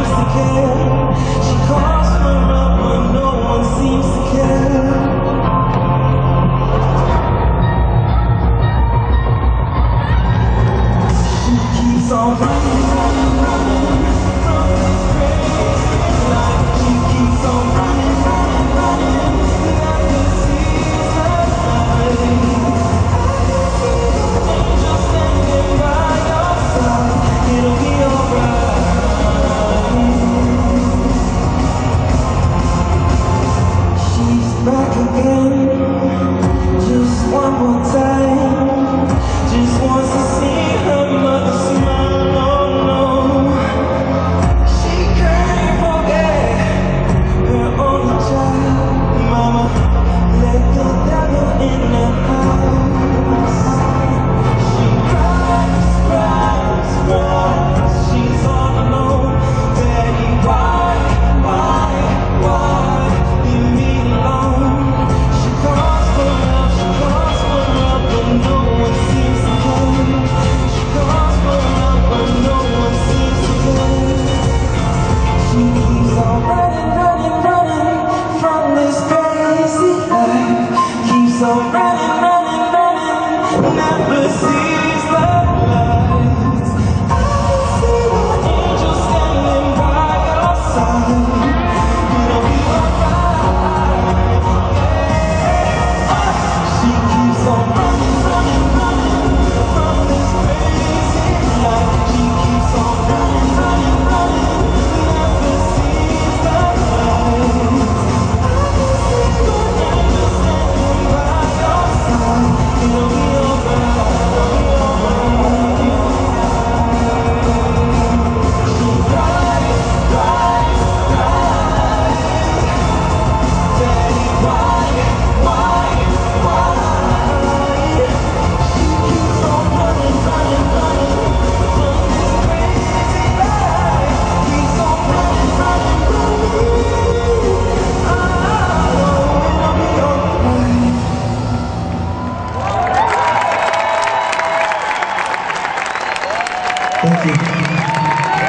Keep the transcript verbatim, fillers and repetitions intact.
seems to care. She calls her up, but no one seems to care. She keeps on running, running, running from this crazy life. She keeps on running, running, running, never sees the light. Angel standing by your side, it'll be alright. She's back again, just one more time. Just wants to see her mother smile, oh no. She can't forget her only child. Mama, let the devil in the house. She cries, cries, cries, she's all alone. Daddy, why, why, why leave me alone? She calls for love, she calls for love, but no one seems to care. She calls for love, but no one seems to care. She keeps on running, running, running from this crazy life. Keeps on running, running, running, never sees the lights. I see an angel standing by your side. It'll be alright. She keeps on running, running, running from this crazy life. She keeps on running, running, running, never sees the light. I see an angel standing by your side. It'll be alright. She cries, cries, cries. Daddy, why, why, why? She keeps on running, running, running from this crazy life. Keeps on running, running, running. Oh, it'll be alright. Thank you.